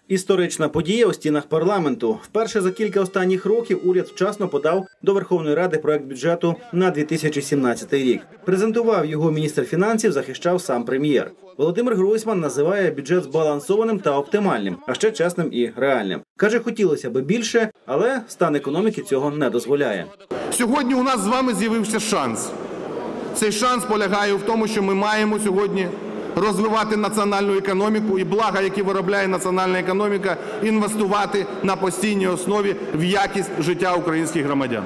Історична подія у стінах парламенту. Вперше за кілька останніх років уряд вчасно подав до Верховної Ради проект бюджету на 2017 рік. Презентував його міністр фінансів, захищав сам прем'єр. Володимир Гройсман називає бюджет збалансованим та оптимальним, а ще чесним і реальним. Каже, хотілося б більше, але стан економіки цього не дозволяє. Сьогодні у нас з вами з'явився шанс. Цей шанс полягає в тому, що ми маємо сьогодні розвивати національну економіку і блага, які виробляє національна економіка, інвестувати на постійній основі в якість життя українських громадян.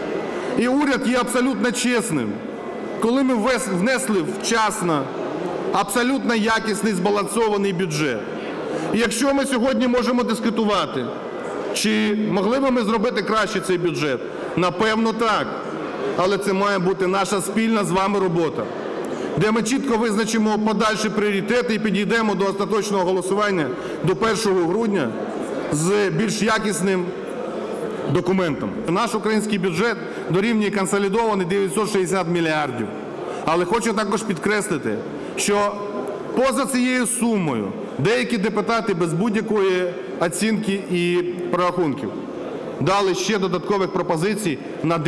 І уряд є абсолютно чесним. Коли ми внесли вчасно абсолютно якісний збалансований бюджет. І якщо ми сьогодні можемо дискутувати, чи могли б ми зробити краще цей бюджет? Напевно, так. Але це має бути наша спільна з вами робота, де ми чітко визначимо подальші пріоритети і підійдемо до остаточного голосування до 1 грудня з більш якісним документом. Наш український бюджет дорівнює консолідований 960 мільярдів. Але хочу також підкреслити, що поза цією сумою деякі депутати без будь-якої оцінки і прорахунків дали ще додаткових пропозицій на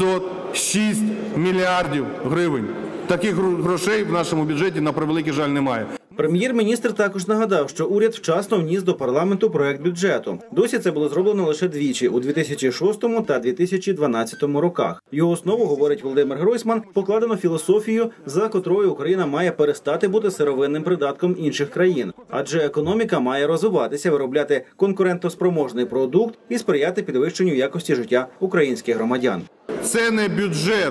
906 мільярдів гривень. Таких грошей в нашому бюджеті, на превеликий жаль, немає. Прем'єр-міністр також нагадав, що уряд вчасно вніс до парламенту проект бюджету. Досі це було зроблено лише двічі – у 2006 та 2012 роках. Його основу, говорить Володимир Гройсман, покладено філософію, за котрою Україна має перестати бути сировинним придатком інших країн. Адже економіка має розвиватися, виробляти конкурентоспроможний продукт і сприяти підвищенню якості життя українських громадян. Це не бюджет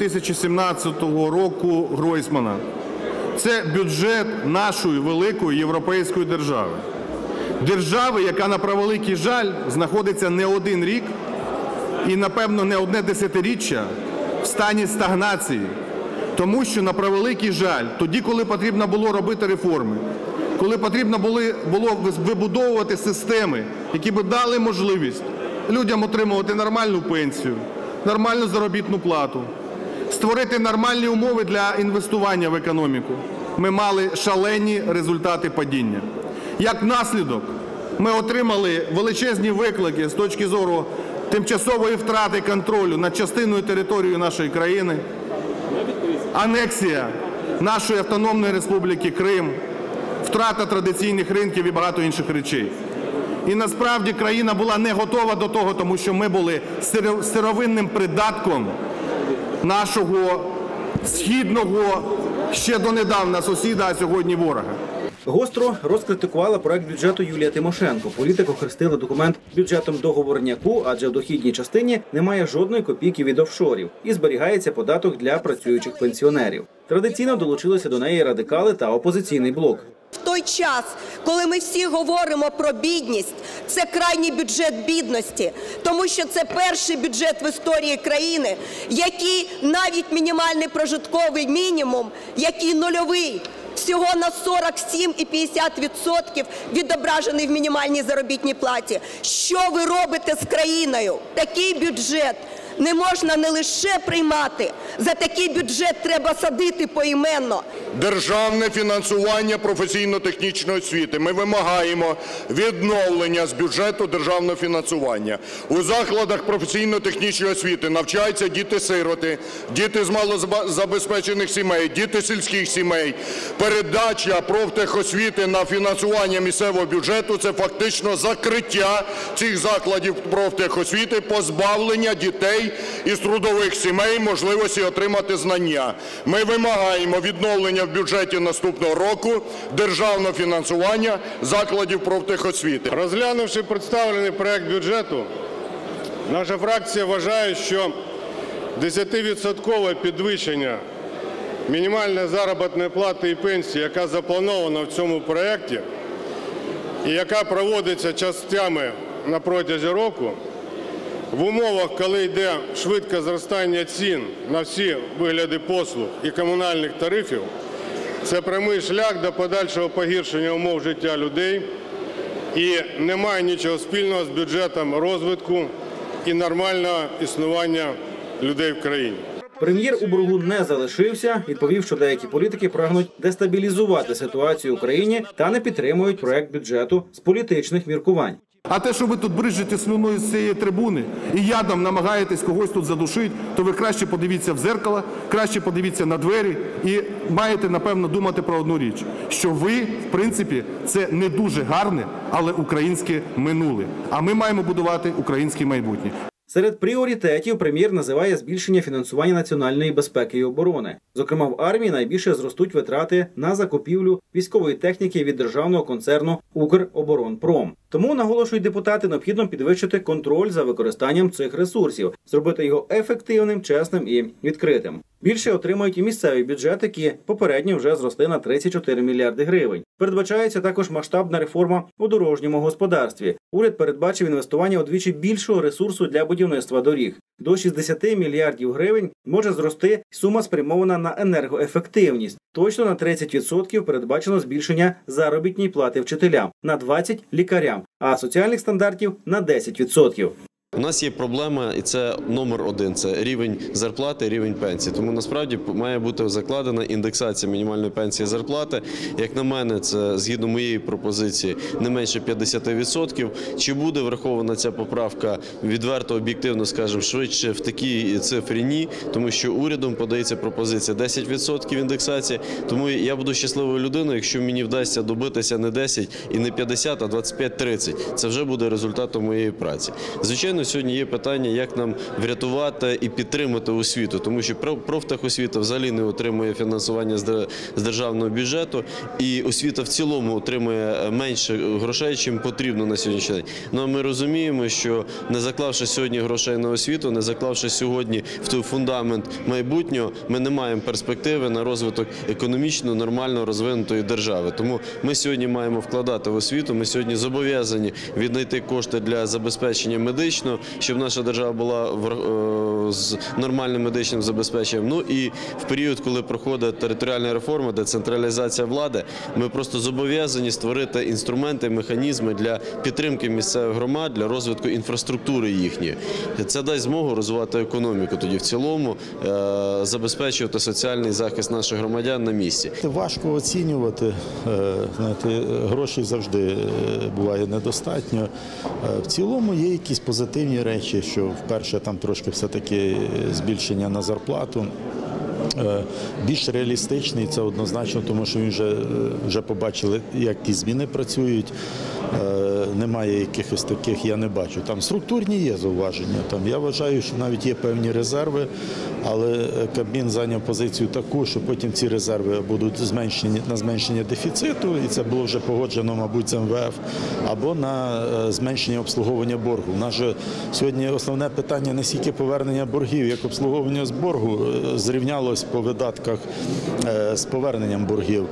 2017 року Гройсмана. Це бюджет нашої великої європейської держави. Держави, яка, на превеликий жаль, знаходиться не один рік і, напевно, не одне десятиріччя в стані стагнації. Тому що, на превеликий жаль, тоді, коли потрібно було робити реформи, коли потрібно було вибудовувати системи, які б дали можливість людям отримувати нормальну пенсію, нормальну заробітну плату, створити нормальні умови для інвестування в економіку, ми мали шалені результати падіння. Як наслідок, ми отримали величезні виклики з точки зору тимчасової втрати контролю над частиною території нашої країни, анексія нашої автономної республіки Крим, втрата традиційних ринків і багато інших речей. І насправді країна була не готова до того, тому що ми були сировинним придатком нашого східного, ще донедавна сусіда, а сьогодні ворога. Гостро розкритикувала проект бюджету Юлія Тимошенко. Політик охрестила документ бюджетом договорняку, адже в дохідній частині немає жодної копійки від офшорів і зберігається податок для працюючих пенсіонерів. Традиційно долучилися до неї радикали та опозиційний блок. В той час, коли ми всі говоримо про бідність, це крайній бюджет бідності, тому що це перший бюджет в історії країни, який навіть мінімальний прожитковий мінімум, який нульовий, всього на 47,50% відображений в мінімальній заробітній платі. Що ви робите з країною? Такий бюджет не можна не лише приймати, за такий бюджет треба садити поіменно. Державне фінансування професійно-технічної освіти. Ми вимагаємо відновлення з бюджету державного фінансування. У закладах професійно-технічної освіти навчаються діти-сироти, діти з малозабезпечених сімей, діти сільських сімей. Передача профтехосвіти на фінансування місцевого бюджету – це фактично закриття цих закладів профтехосвіти, позбавлення дітей із трудових сімей можливості отримати знання. Ми вимагаємо відновлення в бюджеті наступного року державного фінансування закладів профтехосвіти. Розглянувши представлений проект бюджету, наша фракція вважає, що 10% підвищення мінімальної заробітної плати і пенсії, яка запланована в цьому проекті і яка проводиться частями на протязі року, в умовах, коли йде швидке зростання цін на всі види послуг і комунальних тарифів, це прямий шлях до подальшого погіршення умов життя людей і не має нічого спільного з бюджетом розвитку і нормального існування людей в країні. Прем'єр у боргу не залишився, відповів, що деякі політики прагнуть дестабілізувати ситуацію в Україні та не підтримують проект бюджету з політичних міркувань. А те, що ви тут бризжете слюною з цієї трибуни і ядом намагаєтесь когось тут задушити, то ви краще подивіться в дзеркало, краще подивіться на двері і маєте, напевно, думати про одну річ, що ви, в принципі, це не дуже гарне, але українське минуле. А ми маємо будувати українське майбутнє. Серед пріоритетів прем'єр називає збільшення фінансування національної безпеки і оборони. Зокрема, в армії найбільше зростуть витрати на закупівлю військової техніки від державного концерну «Укроборонпром». Тому, наголошують депутати, необхідно підвищити контроль за використанням цих ресурсів, зробити його ефективним, чесним і відкритим. Більше отримають і місцеві бюджети, які попередньо вже зросли на 34 мільярди гривень. Передбачається також масштабна реформа у дорожньому господарстві. Уряд передбачив інвестування удвічі більшого ресурсу для будівництва доріг. До 60 мільярдів гривень може зрости сума, спрямована на енергоефективність. Точно на 30% передбачено збільшення заробітної плати вчителям, на 20% – лікарям, а соціальних стандартів – на 10%. У нас є проблема, і це номер один – це рівень зарплати, рівень пенсії. Тому насправді має бути закладена індексація мінімальної пенсії і зарплати. Як на мене, це, згідно моєї пропозиції, не менше 50%. Чи буде врахована ця поправка, відверто, об'єктивно, скажімо, швидше в такій цифрі – ні, тому що урядом подається пропозиція 10% індексації. Тому я буду щасливою людиною, якщо мені вдасться добитися не 10 і не 50, а 25-30. Це вже буде результатом моєї праці. Звичайно, сьогодні є питання, як нам врятувати і підтримати освіту, тому що профтехосвіта взагалі не отримує фінансування з державного бюджету, і освіта в цілому отримує менше грошей, чим потрібно на сьогоднішній день. Ну, а ми розуміємо, що не заклавши сьогодні грошей на освіту, не заклавши сьогодні в той фундамент майбутнього, ми не маємо перспективи на розвиток економічно нормально розвинутої держави. Тому ми сьогодні маємо вкладати в освіту, ми сьогодні зобов'язані віднайти кошти для забезпечення медичного, щоб наша держава була з нормальним медичним забезпеченням. Ну і в період, коли проходить територіальна реформа, децентралізація влади, ми просто зобов'язані створити інструменти, механізми для підтримки місцевих громад, для розвитку інфраструктури їхньої. Це дасть змогу розвивати економіку тоді в цілому, забезпечувати соціальний захист наших громадян на місці. Важко оцінювати, знаєте, грошей завжди буває недостатньо. В цілому є якісь позитивні речі, що вперше там трошки все-таки збільшення на зарплату. Більш реалістичний, це однозначно, тому що ми вже побачили, як ті зміни працюють. Немає якихось таких, я не бачу. Там структурні є зауваження. Там, я вважаю, що навіть є певні резерви, але Кабмін зайняв позицію таку, що потім ці резерви будуть зменшені на зменшення дефіциту, і це було вже погоджено, мабуть, з МВФ, або на зменшення обслуговування боргу. У нас же сьогодні основне питання не стільки повернення боргів, як обслуговування з боргу зрівнялось по видатках з поверненням боргів.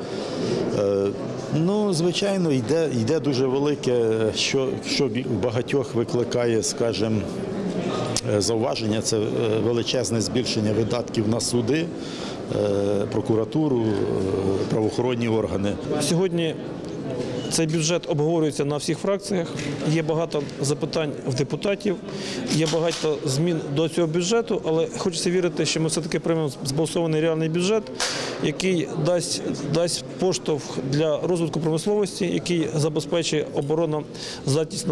Ну, звичайно, йде дуже велике, що в багатьох викликає, скажімо, зауваження, це величезне збільшення видатків на суди, прокуратуру, правоохоронні органи. Сьогодні цей бюджет обговорюється на всіх фракціях, є багато запитань в депутатів, є багато змін до цього бюджету, але хочеться вірити, що ми все-таки приймемо збалансований реальний бюджет, який дасть поштовх для розвитку промисловості, який забезпечить обороноздатність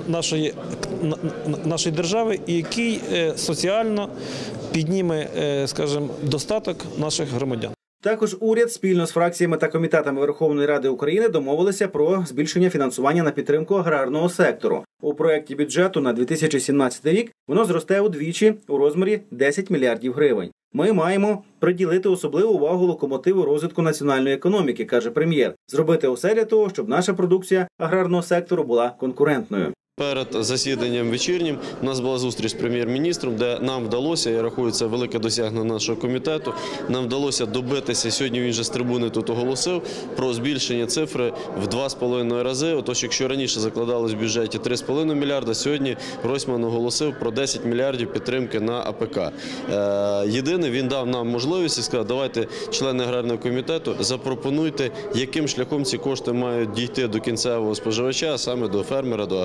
нашої держави і який соціально підніме, скажімо, достаток наших громадян. Також уряд спільно з фракціями та комітетами Верховної Ради України домовилися про збільшення фінансування на підтримку аграрного сектору. У проєкті бюджету на 2017 рік воно зросте удвічі у розмірі 10 мільярдів гривень. Ми маємо приділити особливу увагу локомотиву розвитку національної економіки, каже прем'єр. Зробити усе для того, щоб наша продукція аграрного сектору була конкурентною. Перед засіданням вечірнім у нас була зустріч з прем'єр-міністром, де нам вдалося, я рахую, це велике досягнення нашого комітету, нам вдалося добитися, сьогодні він же з трибуни тут оголосив, про збільшення цифри в 2,5 рази. Отож, якщо раніше закладалось в бюджеті 3,5 мільярда, сьогодні Гройсман оголосив про 10 мільярдів підтримки на АПК. Єдине, він дав нам можливість і сказав, давайте, члени аграрного комітету, запропонуйте, яким шляхом ці кошти мають дійти до кінцевого споживача, а саме до фермера, до аграрія.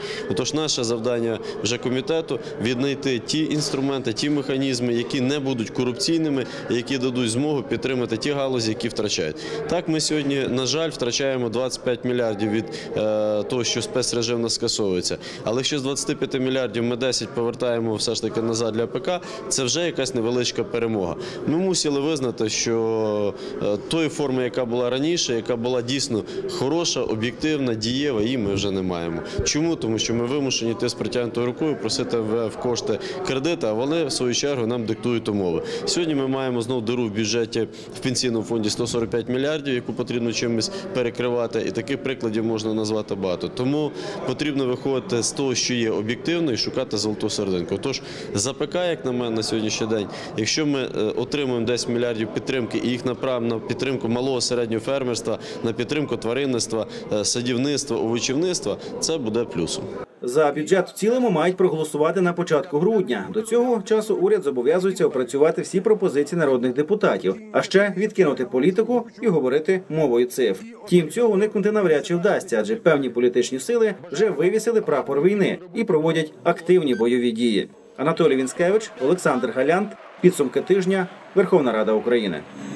Отож, наше завдання вже комітету – віднайти ті інструменти, ті механізми, які не будуть корупційними, які дадуть змогу підтримати ті галузі, які втрачають. Так, ми сьогодні, на жаль, втрачаємо 25 мільярдів від того, що спецрежим нас скасовується. Але якщо з 25 мільярдів ми 10 повертаємо все ж таки назад для АПК, це вже якась невеличка перемога. Ми мусили визнати, що тої форми, яка була раніше, яка була дійсно хороша, об'єктивна, дієва, її ми вже не маємо. Чому? Тому що ми вимушені йти з протягнутою рукою, просити в кошти кредити, а вони, в свою чергу, нам диктують умови. Сьогодні ми маємо знову диру в бюджеті, в пенсійному фонді 145 мільярдів, яку потрібно чимось перекривати, і таких прикладів можна назвати багато. Тому потрібно виходити з того, що є об'єктивно, і шукати золоту серединку. Тож, з АПК, як на мене, на сьогоднішній день, якщо ми отримуємо 10 мільярдів підтримки і їх направимо на підтримку малого середнього фермерства, на підтримку тваринництва, садівництва, овочівництва, це буде плюсом. За бюджет в цілому мають проголосувати на початку грудня. До цього часу уряд зобов'язується опрацювати всі пропозиції народних депутатів, а ще відкинути політику і говорити мовою цифр. Втім, цього уникнути навряд чи вдасться, адже певні політичні сили вже вивісили прапор війни і проводять активні бойові дії. Анатолій Вінськевич, Олександр Галянт. Підсумки тижня. Верховна Рада України.